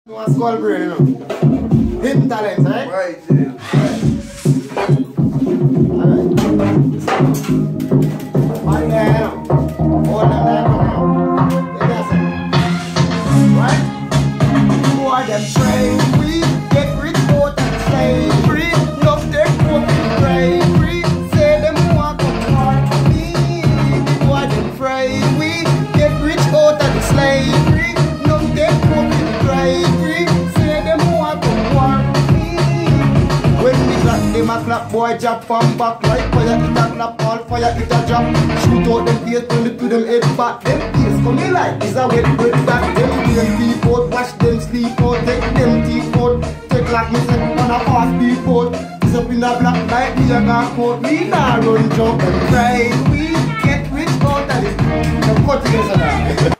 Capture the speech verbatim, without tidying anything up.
You want skull brain, you know? Hidden talents, right? Right, yeah. Alright. On there, you know? Hold them there, come on. Let me say. Right? Who are them slavery? Get rich out of slavery. Love their coping bravery. Say them want to hurt me. Who are them slavery? Get rich out of the slavery. Love their coping bravery. Say them want to hurt me. When we clap them a clap, boy jump from back like fire. It a clap, all fire, it a drop. Shoot out them face, turn it to them head back. Them face coming like is a wet bread back. Them them people out, watch them sleep out. Take them teeth out, take like me say on a fast people out. It's up in the black light, me a got coat. Me nah run jump and cry. We get rich out of this. The cut is a